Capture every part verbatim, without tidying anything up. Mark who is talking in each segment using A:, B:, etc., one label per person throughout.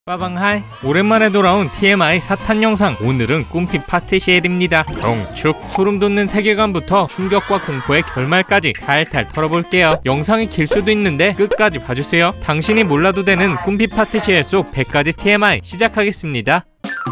A: 빠방하이, 오랜만에 돌아온 티엠아이 사탄 영상. 오늘은 꿈피 파티시엘입니다. 경축, 소름 돋는 세계관부터 충격과 공포의 결말까지 탈탈 털어볼게요. 영상이 길 수도 있는데 끝까지 봐주세요. 당신이 몰라도 되는 꿈피 파티시엘 속 백 가지 티엠아이 시작하겠습니다.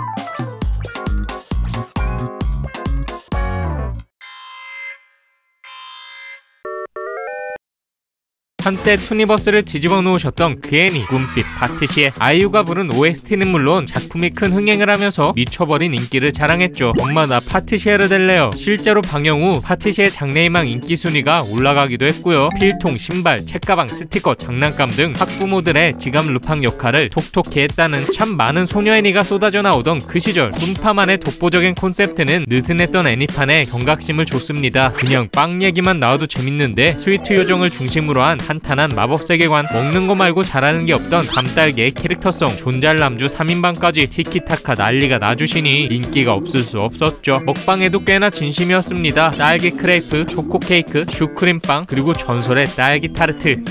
A: 한때 투니버스를 뒤집어 놓으셨던 그 애니 꿈피 파티시엘. 아이유가 부른 오에스티는 물론 작품이 큰 흥행을 하면서 미쳐버린 인기를 자랑했죠. 엄마 나 파티시엘을 될래요. 실제로 방영 후 파티시엘 장래희망 인기 순위가 올라가기도 했고요. 필통, 신발, 책가방, 스티커, 장난감 등 학부모들의 지갑 루팡 역할을 톡톡히 했다는 참 많은 소녀 애니가 쏟아져 나오던 그 시절. 꿈파만의 독보적인 콘셉트는 느슨했던 애니판에 경각심을 줬습니다. 그냥 빵 얘기만 나와도 재밌는데 스위트 요정을 중심으로 한 탄탄한 마법 세계관, 먹는 거 말고 잘하는 게 없던 감딸기의 캐릭터성, 존잘남주 삼 인방까지 티키타카 난리가 나주시니 인기가 없을 수 없었죠. 먹방에도 꽤나 진심이었습니다. 딸기 크레이프, 초코 케이크, 슈크림빵, 그리고 전설의 딸기 타르트.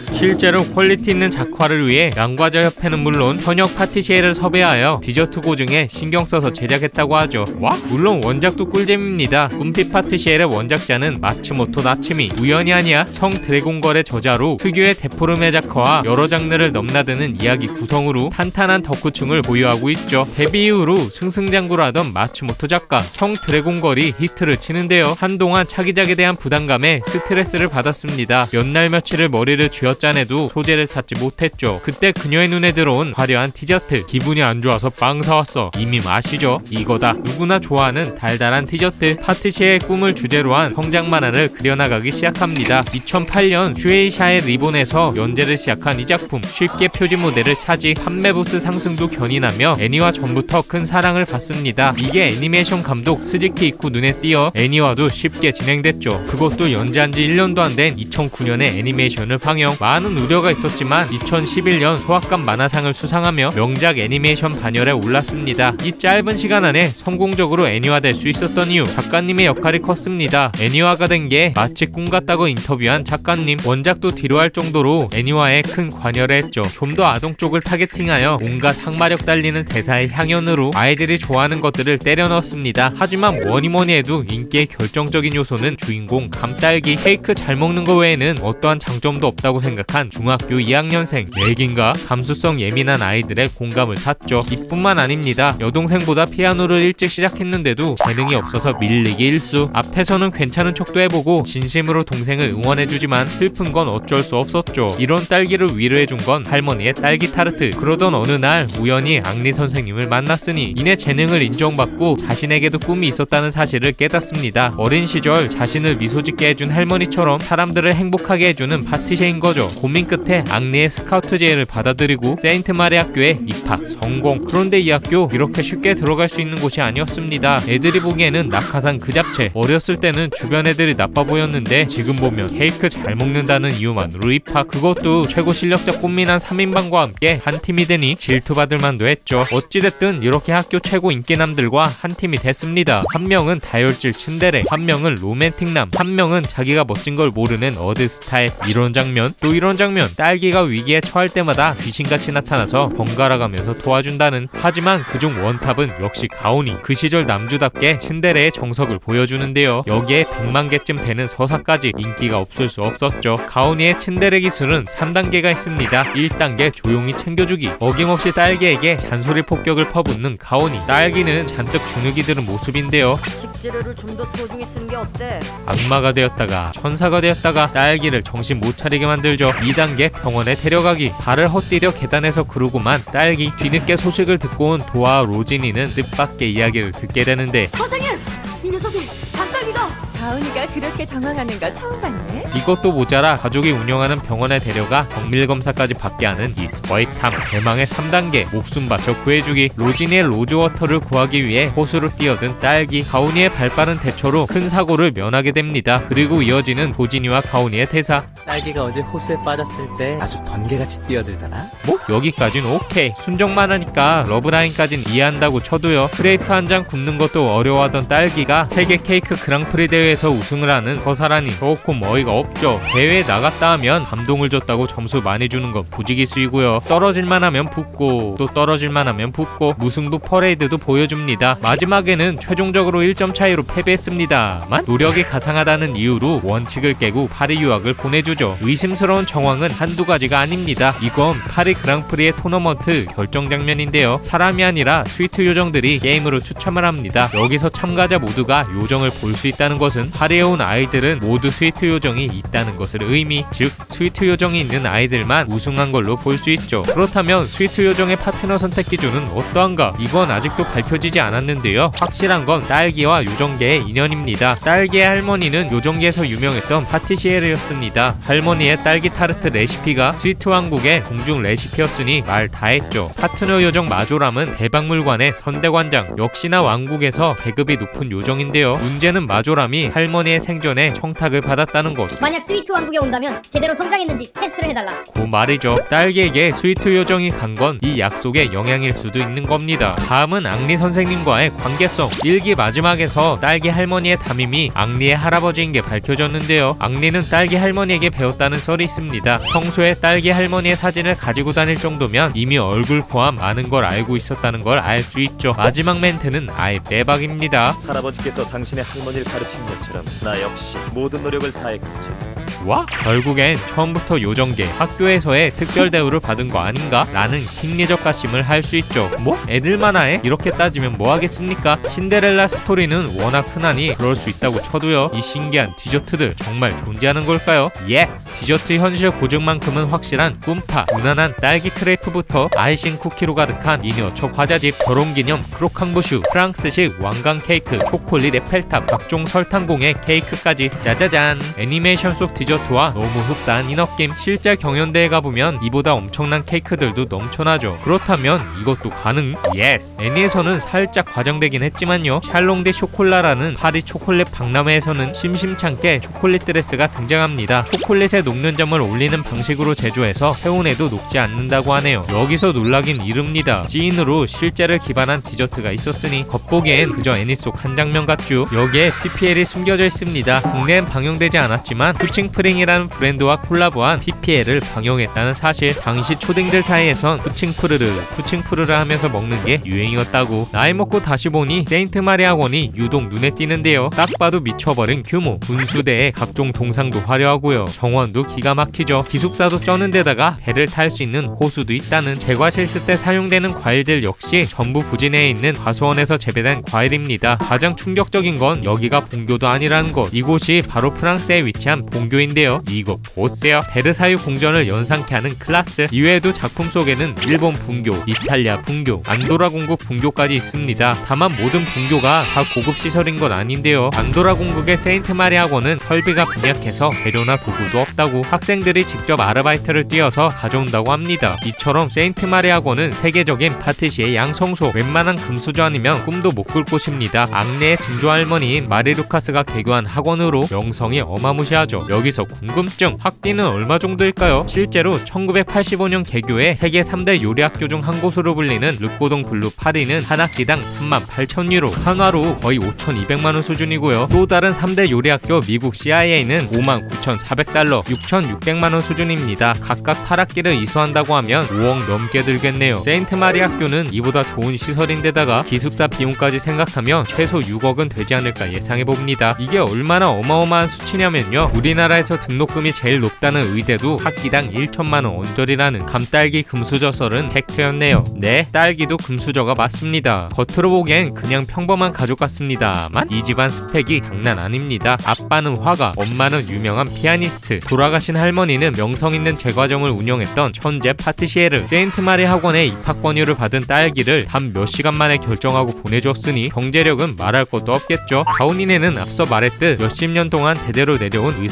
A: 실제로 퀄리티 있는 작화를 위해 양과자 협회는 물론 현역 파티시엘을 섭외하여 디저트 고증에 신경 써서 제작했다고 하죠. 와? 물론 원작도 꿀잼입니다. 꿈피 파티시엘의 원작자는 마츠모토 나츠미. 우연이 아니야 성 드래곤걸의 저자로 특유의 데포르메 작화와 여러 장르를 넘나드는 이야기 구성으로 탄탄한 덕후층을 보유하고 있죠. 데뷔 이후로 승승장구를 하던 마츠모토 작가. 성 드래곤걸이 히트를 치는데요. 한동안 차기작에 대한 부담감에 스트레스를 받았습니다. 몇 날 며칠을 머리를 쥐었 짠해도 소재를 찾지 못했죠. 그때 그녀의 눈에 들어온 화려한 디저트. 기분이 안 좋아서 빵 사왔어. 이미 아시죠? 이거다. 누구나 좋아하는 달달한 디저트. 파티시엘의 꿈을 주제로 한 성장 만화를 그려나가기 시작합니다. 이천팔 년 슈에이샤의 리본에서 연재를 시작한 이 작품. 쉽게 표지 모델을 차지, 판매 부스 상승도 견인하며 애니와 전부터 큰 사랑을 받습니다. 이게 애니메이션 감독 스즈키 이쿠 눈에 띄어 애니화도 쉽게 진행됐죠. 그것도 연재한 지 일 년도 안 된 이천구 년에 애니메이션을 방영. 많은 우려가 있었지만 이천십일 년 소학관 만화상을 수상하며 명작 애니메이션 반열에 올랐습니다. 이 짧은 시간 안에 성공적으로 애니화될 수 있었던 이유, 작가님의 역할이 컸습니다. 애니화가 된 게 마치 꿈 같다고 인터뷰한 작가님. 원작도 뒤로 할 정도로 애니화에 큰 관여를 했죠. 좀 더 아동 쪽을 타겟팅하여 온갖 항마력 달리는 대사의 향연으로 아이들이 좋아하는 것들을 때려 넣었습니다. 하지만 뭐니뭐니 해도 인기의 결정적인 요소는 주인공 감딸기. 케이크 잘 먹는 거 외에는 어떠한 장점도 없다고 생각합니다. 생각한 중학교 이 학년생. 내긴가? 감수성 예민한 아이들의 공감을 샀죠. 이뿐만 아닙니다. 여동생보다 피아노를 일찍 시작했는데도 재능이 없어서 밀리기 일수. 앞에서는 괜찮은 척도 해보고 진심으로 동생을 응원해주지만 슬픈 건 어쩔 수 없었죠. 이런 딸기를 위로해준 건 할머니의 딸기 타르트. 그러던 어느 날 우연히 앙리 선생님을 만났으니 이내 재능을 인정받고 자신에게도 꿈이 있었다는 사실을 깨닫습니다. 어린 시절 자신을 미소짓게 해준 할머니처럼 사람들을 행복하게 해주는 파티시인 거죠. 고민 끝에 앙리의 스카우트 제의를 받아들이고 세인트 마리 학교에 입학 성공. 그런데 이 학교 이렇게 쉽게 들어갈 수 있는 곳이 아니었습니다. 애들이 보기에는 낙하산 그 잡채. 어렸을 때는 주변 애들이 나빠 보였는데 지금 보면 케이크 잘 먹는다는 이유만으로 입학. 그것도 최고 실력자 꽃미남 삼 인방과 함께 한 팀이 되니 질투받을 만도 했죠. 어찌됐든 이렇게 학교 최고 인기남들과 한 팀이 됐습니다. 한 명은 다혈질 츤데레, 한 명은 로맨틱남, 한 명은 자기가 멋진 걸 모르는 어드 스타일. 이런 장면, 또 이런 장면. 딸기가 위기에 처할 때마다 귀신같이 나타나서 번갈아가면서 도와준다는. 하지만 그중 원탑은 역시 가오니. 그 시절 남주답게 츤데레의 정석을 보여주는데요. 여기에 백만 개쯤 되는 서사까지 인기가 없을 수 없었죠. 가오니의 츤데레 기술은 삼 단계가 있습니다. 일 단계 조용히 챙겨주기. 어김없이 딸기에게 잔소리 폭격을 퍼붓는 가오니. 딸기는 잔뜩 주눅이 드는 모습인데요.
B: 식재료를 좀 더 소중히 쓰는 게 어때?
A: 악마가 되었다가 천사가 되었다가 딸기를 정신 못 차리게 만들죠. 이 단계 병원에 데려가기. 발을 헛디뎌 계단에서 그러고만 딸기. 뒤늦게 소식을 듣고 온 도와 로진이는 뜻밖의 이야기를 듣게 되는데,
B: 선생님! 이 녀석이 감딸기가!
C: 가은이가 그렇게 당황하는 거 처음 봤네?
A: 이것도 모자라 가족이 운영하는 병원에 데려가 정밀검사까지 받게 하는 이 스파이탐. 대망의 삼 단계 목숨 바쳐 구해주기. 로진이의 로즈워터를 구하기 위해 호수로 뛰어든 딸기. 가오니의 발빠른 대처로 큰 사고를 면하게 됩니다. 그리고 이어지는 도진이와 가오니의 대사.
D: 딸기가 어제 호수에 빠졌을 때 아주 번개같이 뛰어들더라.
A: 뭐? 여기까진 오케이. 순정만 하니까 러브라인까진 이해한다고 쳐도요. 크레이프 한 장 굽는 것도 어려워하던 딸기가 세계 케이크 그랑프리 대회 대회에서 우승을 하는 서사라니 조금 어이가 없죠. 대회에 나갔다 하면 감동을 줬다고 점수 많이 주는 건 부지기수이고요. 떨어질만 하면 붙고 또 떨어질만 하면 붙고 무승부 퍼레이드도 보여줍니다. 마지막에는 최종적으로 일 점 차이로 패배했습니다만 노력이 가상하다는 이유로 원칙을 깨고 파리 유학을 보내주죠. 의심스러운 정황은 한두 가지가 아닙니다. 이건 파리 그랑프리의 토너먼트 결정 장면인데요. 사람이 아니라 스위트 요정들이 게임으로 추첨을 합니다. 여기서 참가자 모두가 요정을 볼 수 있다는 것은 파리에 온 아이들은 모두 스위트 요정이 있다는 것을 의미, 즉 스위트 요정이 있는 아이들만 우승한 걸로 볼 수 있죠. 그렇다면 스위트 요정의 파트너 선택 기준은 어떠한가? 이건 아직도 밝혀지지 않았는데요. 확실한 건 딸기와 요정계의 인연입니다. 딸기의 할머니는 요정계에서 유명했던 파티시에르였습니다. 할머니의 딸기 타르트 레시피가 스위트 왕국의 공중 레시피였으니 말 다했죠. 파트너 요정 마조람은 대박물관의 선대관장, 역시나 왕국에서 계급이 높은 요정인데요. 문제는 마조람이 할머니의 생전에 청탁을 받았다는 것.
E: 만약 스위트 왕국에 온다면 제대로 성장했는지 테스트를 해달라.
A: 그 말이죠. 딸기에게 스위트 요정이 간 건 이 약속의 영향일 수도 있는 겁니다. 다음은 앙리 선생님과의 관계성. 일기 마지막에서 딸기 할머니의 담임이 앙리의 할아버지인 게 밝혀졌는데요. 앙리는 딸기 할머니에게 배웠다는 썰이 있습니다. 평소에 딸기 할머니의 사진을 가지고 다닐 정도면 이미 얼굴 포함 많은 걸 알고 있었다는 걸 알 수 있죠. 마지막 멘트는 아예 빼박입니다.
F: 할아버지께서 당신의 할머니를 가르친 것처럼 나 역시 모든 노력을 다했겠지.
A: 와? 결국엔 처음부터 요정계 학교에서의 특별 대우를 받은 거 아닌가? 라는 킹리적 가심을 할 수 있죠. 뭐? 애들만 하해? 이렇게 따지면 뭐 하겠습니까? 신데렐라 스토리는 워낙 흔하니 그럴 수 있다고 쳐도요. 이 신기한 디저트들 정말 존재하는 걸까요? 예스! 디저트 현실 고증만큼은 확실한 꿈파, 무난한 딸기 크레이프부터 아이싱 쿠키로 가득한 미니어처 과자집, 결혼기념 크로캉부슈, 프랑스식 왕관 케이크, 초콜릿 에펠탑, 각종 설탕공예 케이크까지 짜자잔! 애니메이션 속 디저트와 너무 흡사한 이 느낌. 실제 경연대회 가보면 이보다 엄청난 케이크들도 넘쳐나죠. 그렇다면 이것도 가능? 예스! 애니에서는 살짝 과장되긴 했지만요. 샬롱 데 쇼콜라라는 파리 초콜릿 박람회에서는 심심찮게 초콜릿 드레스가 등장합니다. 초콜릿에 녹는 점을 올리는 방식으로 제조해서 회온에도 녹지 않는다고 하네요. 여기서 놀라긴 이릅니다. 찌인으로 실제를 기반한 디저트가 있었으니 겉보기엔 그저 애니 속 한 장면 같죠. 여기에 피피엘이 숨겨져 있습니다. 국내엔 방영되지 않았지만 푸칭프링이라는 브랜드와 콜라보한 피피엘을 방영했다는 사실. 당시 초딩들 사이에선 푸칭프르르 푸칭프르르 하면서 먹는 게 유행이었다고. 나이 먹고 다시 보니 세인트 마리아 원이 유독 눈에 띄는데요. 딱 봐도 미쳐버린 규모. 분수대에 각종 동상도 화려하고요. 정원도 기가 막히죠. 기숙사도 쩌는 데다가 배를 탈 수 있는 호수도 있다는. 제과 실습 때 사용되는 과일들 역시 전부 부진해에 있는 과수원에서 재배된 과일입니다. 가장 충격적인 건 여기가 본교도 아니라는 것. 이곳이 바로 프랑스에 위치한 본교인데요. 이거 보세요. 베르사유 궁전을 연상케 하는 클라스. 이외에도 작품 속에는 일본 분교, 이탈리아 분교, 안도라 공국 분교까지 있습니다. 다만 모든 분교가 다 고급 시설인 건 아닌데요. 안도라 공국의 세인트 마리아 학원은 설비가 빈약해서 재료나 도구도 없다고 학생들이 직접 아르바이트를 뛰어서 가져온다고 합니다. 이처럼 세인트 마리아 학원은 세계적인 파티시에 양성소. 웬만한 금수저 아니면 꿈도 못 꿀 곳입니다. 앙리의 증조 할머니인 마리 루카스가 개교한 학원으로 명성이 어마무시하죠. 여기서 궁금증. 학비는 얼마 정도일까요? 실제로 천구백팔십오 년 개교해 세계 삼 대 요리학교 중 한 곳으로 불리는 르꼬동 블루 파리는 한 학기당 삼만 팔천 유로, 한화로 거의 오천이백만 원 수준이고요. 또 다른 삼 대 요리학교 미국 씨아이에이는 오만 구천사백 달러, 육천육백만 원 수준입니다. 각각 팔 학기를 이수한다고 하면 오억 넘게 들겠네요. 세인트 마리 학교는 이보다 좋은 시설인데다가 기숙사 비용까지 생각하면 최소 육억은 되지 않을까 예상해봅니다. 이게 얼마나 어마어마한 수치냐면요. 우리나라에서 등록금이 제일 높다는 의대도 학기당 일천만 원 언저리라는 감딸기 금수저 썰은 팩트였네요. 네, 딸기도 금수저가 맞습니다. 겉으로 보기엔 그냥 평범한 가족 같습니다만 이 집안 스펙이 장난 아닙니다. 아빠는 화가, 엄마는 유명한 피아니스트, 돌아가신 할머니는 명성 있는 제과점을 운영했던 천재 파티시에르. 세인트 마리 학원에 입학 권유를 받은 딸기를 단 몇 시간 만에 결정하고 보내줬으니 경제력은 말할 것도 없겠죠. 가온이네는 앞서 말했듯 몇십 년 동안 대대로 내려온 의사가문,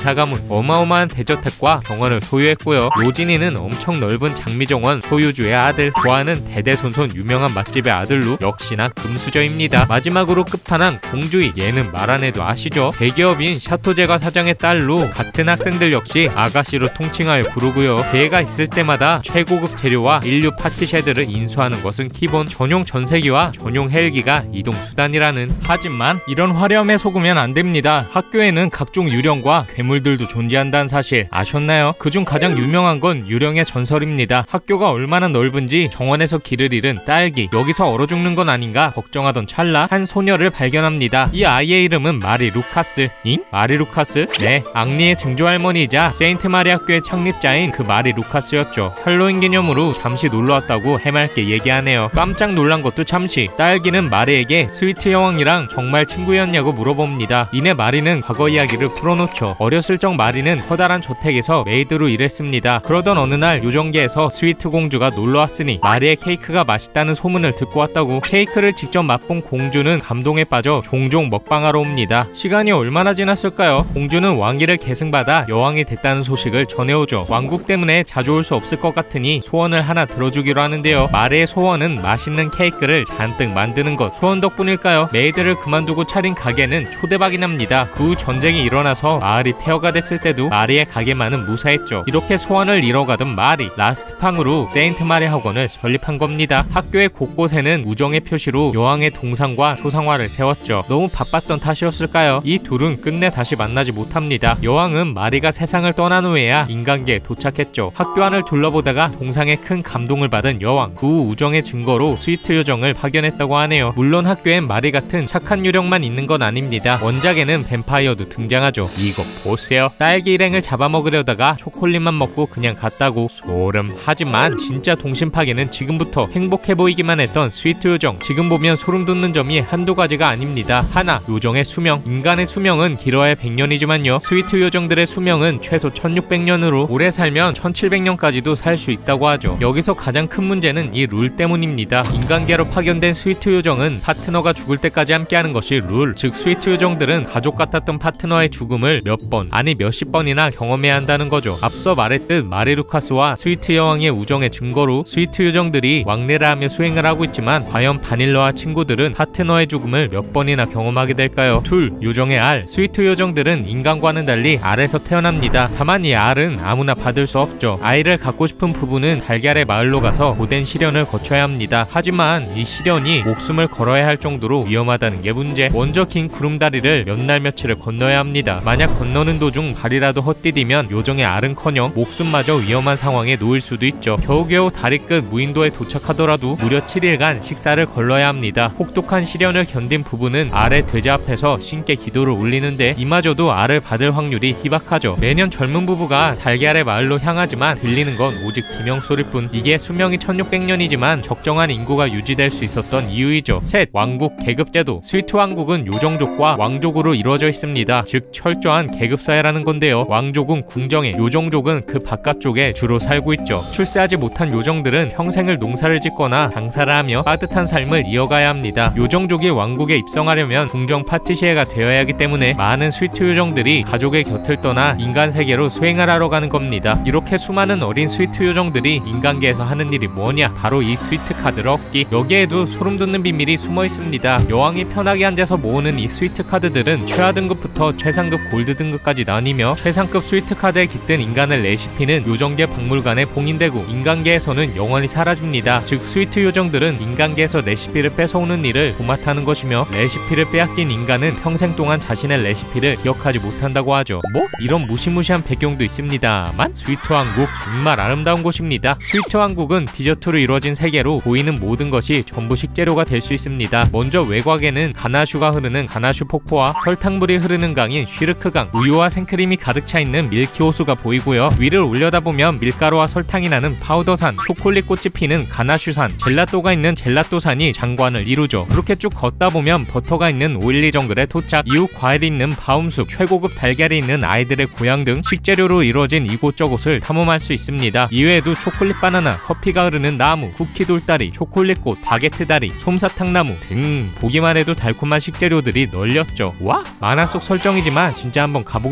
A: 어마어마한 대저택과 병원을 소유했고요. 로진이는 엄청 넓은 장미정원 소유주의 아들, 보아는 대대손손 유명한 맛집의 아들로 역시나 금수저입니다. 마지막으로 끝판왕 공주이, 얘는 말 안 해도 아시죠? 대기업인 샤토제가 사장의 딸로 같은 학생들 역시 아가씨로 통칭하여 부르고요. 대회가 있을 때마다 최고급 재료와 인류 파티셰들을 인수하는 것은 기본, 전용 전세기와 전용 헬기가 이동수단이라는. 하지만 이런 화려함에 속으면 안됩니다. 학교에는 각종 유령과 괴물들도 존재한다는 사실 아셨나요? 그중 가장 유명한 건 유령의 전설입니다. 학교가 얼마나 넓은지 정원에서 길을 잃은 딸기, 여기서 얼어 죽는 건 아닌가 걱정하던 찰나 한 소녀를 발견합니다. 이 아이의 이름은 마리 루카스. 잉? 마리 루카스? 네, 앙리의 증조할머니이자 세인트 마리 학교의 창립자인 그 마리 루카스였죠. 할로윈 기념으로 잠시 놀러왔다고 해맑게 얘기하네요. 깜짝 놀란 것도 잠시. 딸기는 마리에게 스위트 여왕이랑 정말 친구였냐고 물어봅니다. 이내 마리는 과거 이야기를 풀어놓죠. 어렸을 적 마리는 커다란 저택에서 메이드로 일했습니다. 그러던 어느 날 요정계에서 스위트 공주가 놀러왔으니 마리의 케이크가 맛있다는 소문을 듣고 왔다고. 케이크를 직접 맛본 공주는 감동에 빠져 종종 먹방하러 옵니다. 시간이 얼마나 지났을까요? 공주는 왕위를 계승받아 여왕이 됐다는 소식을 전해오죠. 왕국 때문에 자주 올 수 없을 것 같으니 소원을 하나 들어주기로 하는데요. 마리의 소원은 맛있는 케이크를 잔뜩 만드는 것. 소원 덕분일까요? 메이드를 그만두고 차린 가게는 초대박이 납니다. 그 후 전쟁이 일어나서 마을이 폐허가 됐을 때도 마리의 가게만은 무사했죠. 이렇게 소원을 이뤄가던 마리, 라스트팡으로 세인트 마리 학원을 설립한 겁니다. 학교의 곳곳에는 우정의 표시로 여왕의 동상과 초상화를 세웠죠. 너무 바빴던 탓이었을까요? 이 둘은 끝내 다시 만나지 못합니다. 여왕은 마리가 세상을 떠난 후에야 인간계에 도착했죠. 학교 안을 둘러보다가 동상에 큰 감동을 받은 여왕, 그 후 우정의 증거로 스위트 요정을 파견했다고 하네요. 물론 학교엔 마리 같은 착한 유령만 있는 건 아닙니다. 원작에는 뱀파이어도 등장하죠. 이거 보세요. 딸기 일행을 잡아먹으려다가 초콜릿만 먹고 그냥 갔다고. 소름. 하지만 진짜 동심파괴는 지금부터 행복해 보이기만 했던 스위트 요정. 지금 보면 소름 돋는 점이 한두 가지가 아닙니다. 하나, 요정의 수명. 인간의 수명은 길어야 백 년이지만요. 스위트 요정들의 수명은 최소 천육백 년으로 오래 살면 천칠백 년까지도 살 수 있다고 하죠. 여기서 가장 큰 문제는 이 룰 때문입니다. 인간계로 파견된 스위트 요정은 파트너가 죽을 때까지 함께하는 것이 룰. 즉 스위트 요정들은 가족 같았던 파트너의 죽음을 몇 번, 아니 몇십 번이나 경험해야 한다는 거죠. 앞서 말했듯 마리 루카스와 스위트 여왕의 우정의 증거로 스위트 요정들이 왕래를 하며 수행을 하고 있지만 과연 바닐러와 친구들은 파트너의 죽음을 몇 번이나 경험하게 될까요? 둘, 요정의 알. 스위트 요정들은 인간과는 달리 알에서 태어납니다. 다만 이 알은 아무나 받을 수 없죠. 아이를 갖고 싶은 부부는 달걀의 마을로 가서 고된 시련을 거쳐야 합니다. 하지만 이 시련이 목숨을 걸어야 할 정도로 위험하다는 게 문제. 먼저 긴 구름다리를 몇 날 며칠을 건너야 합니다. 만약 건너는 도중 발이라도 헛디디면 요정의 알은커녕 목숨마저 위험한 상황에 놓일 수도 있죠. 겨우겨우 다리 끝 무인도에 도착하더라도 무려 칠 일간 식사를 걸러야 합니다. 혹독한 시련을 견딘 부부는 알의 돼지 앞에서 신께 기도를 올리는데 이마저도 알을 받을 확률이 희박하죠. 매년 젊은 부부가 달걀의 마을로 향하지만 들리는 건 오직 비명소리일 뿐. 이게 수명이 천육백 년이지만 적정한 인구가 유지될 수 있었던 이유이죠. 셋, 왕국 계급제도. 스위트 왕국은 요정족과 왕족으로 이루어져 있습니다. 즉 철저한 계급사회라는 건데요. 왕족은 궁정에, 요정족은 그 바깥쪽에 주로 살고 있죠. 출세하지 못한 요정들은 평생을 농사를 짓거나 장사를 하며 빠듯한 삶을 이어가야 합니다. 요정족이 왕국에 입성하려면 궁정 파티시에가 되어야 하기 때문에 많은 스위트 요정들이 가족의 곁을 떠나 인간 세계로 수행을 하러 가는 겁니다. 이렇게 수많은 어린 스위트 요정들이 인간계에서 하는 일이 뭐냐? 바로 이 스위트 카드를 얻기. 여기에도 소름 돋는 비밀이 숨어 있습니다. 여왕이 편하게 앉아서 모으는 이 스위트 카드들은 최하 등급부터 최상급 골드 등급까지 나뉘며 최상급 스위트 카드에 깃든 인간의 레시피는 요정계 박물관에 봉인되고 인간계에서는 영원히 사라집니다. 즉 스위트 요정들은 인간계에서 레시피를 뺏어오는 일을 도맡아는 것이며 레시피를 빼앗긴 인간은 평생 동안 자신의 레시피를 기억하지 못한다고 하죠. 뭐? 이런 무시무시한 배경도 있습니다만 스위트 왕국 정말 아름다운 곳입니다. 스위트 왕국은 디저트로 이루어진 세계로 보이는 모든 것이 전부 식재료가 될 수 있습니다. 먼저 외곽에는 가나슈가 흐르는 가나슈 폭포와 설탕물이 흐르는 강인 쉬르크강, 우유와 생크림이 가득 차 있는 밀키 호수가 보이고요. 위를 올려다보면 밀가루와 설탕이 나는 파우더산, 초콜릿 꽃이 피는 가나슈산, 젤라또가 있는 젤라또산이 장관을 이루죠. 그렇게 쭉 걷다 보면 버터가 있는 오일리 정글에 도착. 이후 과일이 있는 바움숲, 최고급 달걀이 있는 아이들의 고향 등 식재료로 이루어진 이곳저곳을 탐험할 수 있습니다. 이외에도 초콜릿 바나나, 커피가 흐르는 나무, 쿠키 돌다리, 초콜릿꽃, 바게트 다리, 솜사탕나무 등 보기만 해도 달콤한 식재료들이 널렸죠. 와! 만화 속 설정이지만 진짜 한번 가보고 싶네요.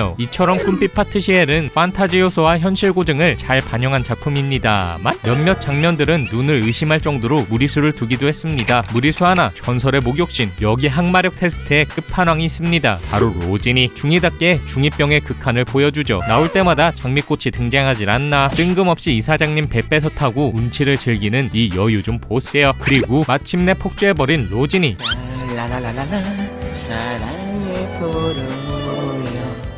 A: 있네요. 이처럼 꿈빛 파티시엘은 판타지 요소와 현실 고증을 잘 반영한 작품입니다만 몇몇 장면들은 눈을 의심할 정도로 무리수를 두기도 했습니다. 무리수 하나, 전설의 목욕신. 여기 항마력 테스트의 끝판왕이 있습니다. 바로 로진이. 중이답게 중이병의 극한을 보여주죠. 나올 때마다 장미꽃이 등장하질 않나. 뜬금없이 이사장님 배 뺏어 타고 운치를 즐기는 이 여유 좀 보세요. 그리고 마침내 폭주해버린 로진이.
G: 라라라라라 사랑의 포로요.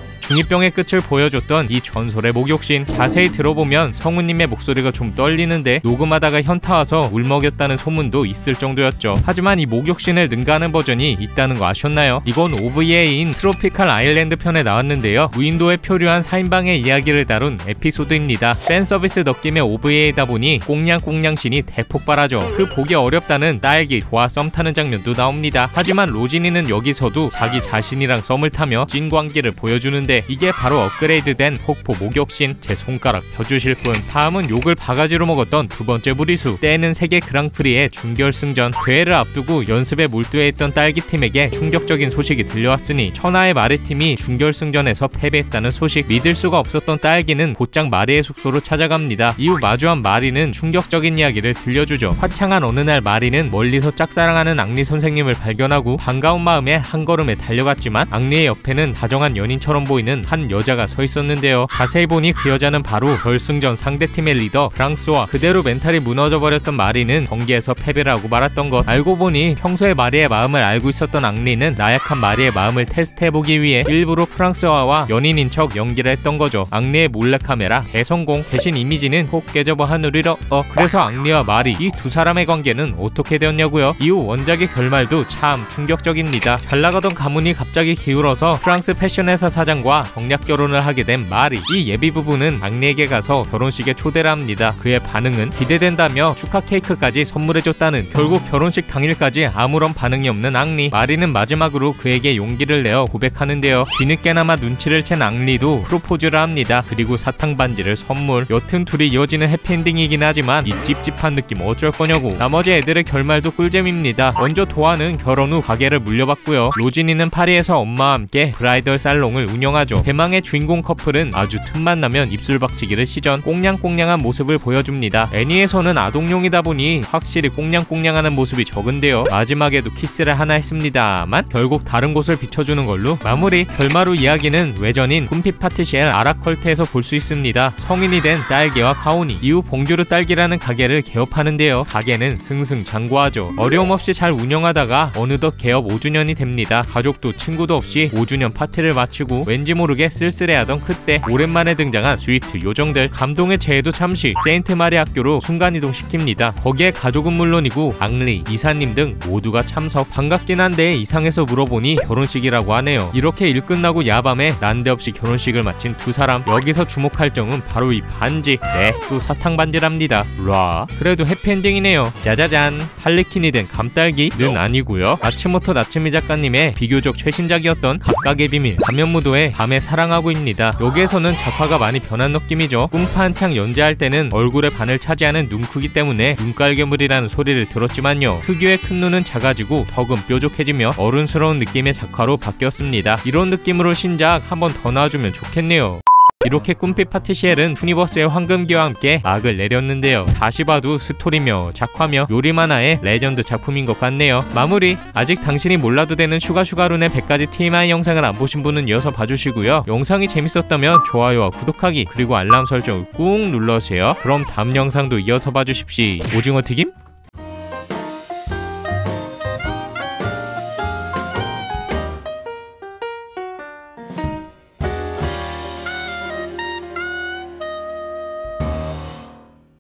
A: 중이병의 끝을 보여줬던 이 전설의 목욕신. 자세히 들어보면 성우님의 목소리가 좀 떨리는데 녹음하다가 현타 와서 울먹였다는 소문도 있을 정도였죠. 하지만 이 목욕신을 능가하는 버전이 있다는 거 아셨나요? 이건 오브이에이인 트로피칼 아일랜드 편에 나왔는데요. 무인도에 표류한 사 인방의 이야기를 다룬 에피소드입니다. 팬서비스 느낌의 오브이에이다 보니 꽁냥꽁냥신이 대폭발하죠. 그 보기 어렵다는 딸기 좋아 썸 타는 장면도 나옵니다. 하지만 로진이는 여기서도 자기 자신이랑 썸을 타며 찐광기를 보여주는데 이게 바로 업그레이드된 폭포 목욕신. 제 손가락 펴주실 분. 다음은 욕을 바가지로 먹었던 두 번째 무리수. 때는 세계 그랑프리의 준결승전. 대회를 앞두고 연습에 몰두해 있던 딸기팀에게 충격적인 소식이 들려왔으니 천하의 마리팀이 준결승전에서 패배했다는 소식. 믿을 수가 없었던 딸기는 곧장 마리의 숙소로 찾아갑니다. 이후 마주한 마리는 충격적인 이야기를 들려주죠. 화창한 어느 날 마리는 멀리서 짝사랑하는 앙리 선생님을 발견하고 반가운 마음에 한 걸음에 달려갔지만 앙리의 옆에는 다정한 연인처럼 보이는 한 여자가 서 있었는데요. 자세히 보니 그 여자는 바로 결승전 상대팀의 리더 프랑스와. 그대로 멘탈이 무너져버렸던 마리는 경기에서 패배를 하고 말았던 것. 알고 보니 평소에 마리의 마음을 알고 있었던 앙리는 나약한 마리의 마음을 테스트해보기 위해 일부러 프랑스와와 연인인 척 연기를 했던 거죠. 앙리의 몰래카메라 대성공. 대신 이미지는 폭 깨져버 하늘이러. 어 그래서 앙리와 마리 이 두 사람의 관계는 어떻게 되었냐고요? 이후 원작의 결말도 참 충격적입니다. 잘나가던 가문이 갑자기 기울어서 프랑스 패션회사 사장과 정략 결혼을 하게 된 마리. 이 예비 부부는 앙리에게 가서 결혼식에 초대를 합니다. 그의 반응은 기대된다며 축하 케이크까지 선물해줬다는. 결국 결혼식 당일까지 아무런 반응이 없는 앙리. 마리는 마지막으로 그에게 용기를 내어 고백하는데요. 뒤늦게나마 눈치를 챈 앙리도 프로포즈를 합니다. 그리고 사탕 반지를 선물. 여튼 둘이 이어지는 해피엔딩이긴 하지만 이 찝찝한 느낌 어쩔 거냐고. 나머지 애들의 결말도 꿀잼입니다. 먼저 도아는 결혼 후 가게를 물려받고요. 로진이는 파리에서 엄마와 함께 브라이덜 살롱을 운영하죠. 대망의 주인공 커플은 아주 틈만 나면 입술 박치기를 시전. 꽁냥꽁냥한 모습을 보여줍니다. 애니에서는 아동용이다 보니 확실히 꽁냥꽁냥하는 모습이 적은데요. 마지막에도 키스를 하나 했습니다만 결국 다른 곳을 비춰주는 걸로 마무리. 결말 후 이야기는 외전인 꿈빛 파티시엘 아라컬트에서 볼 수 있습니다. 성인이 된 딸기와 카오니. 이후 봉주르 딸기라는 가게를 개업하는데요. 가게는 승승장구하죠. 어려움 없이 잘 운영하다가 어느덧 개업 오 주년이 됩니다. 가족도 친구도 없이 오 주년 파티를 마치고 왠지 모르게 쓸쓸해하던 그때 오랜만에 등장한 스위트 요정들. 감동의 재해도 잠시 세인트 마리 학교로 순간이동 시킵니다. 거기에 가족은 물론이고 앙리, 이사님 등 모두가 참석. 반갑긴 한데 이상해서 물어보니 결혼식이라고 하네요. 이렇게 일 끝나고 야밤에 난데없이 결혼식을 마친 두 사람. 여기서 주목할 점은 바로 이 반지. 네, 또 사탕 반지랍니다. 라. 그래도 해피엔딩이네요. 짜자잔. 할리퀸이 된 감딸기는 아니고요. 아츠모토 나츠미 작가님의 비교적 최신작이었던 각각의 비밀 가면무도의 밤에 사랑하고입니다. 여기에서는 작화가 많이 변한 느낌이죠. 꿈파 한창 연재할 때는 얼굴의 반을 차지하는 눈 크기 때문에 눈깔괴물이라는 소리를 들었지만요. 특유의 큰 눈은 작아지고 턱은 뾰족해지며 어른스러운 느낌의 작화로 바뀌었습니다. 이런 느낌으로 신작 한번 더 나와주면 좋겠네요. 이렇게 꿈빛 파티시엘은 투니버스의 황금기와 함께 막을 내렸는데요. 다시 봐도 스토리며 작화며 요리만 하의 레전드 작품인 것 같네요. 마무리. 아직 당신이 몰라도 되는 슈가슈가룬의 백 가지 티엠아이 영상을 안 보신 분은 이어서 봐주시고요. 영상이 재밌었다면 좋아요와 구독하기 그리고 알람 설정을 꾹 눌러주세요. 그럼 다음 영상도 이어서 봐주십시오. 오징어 튀김?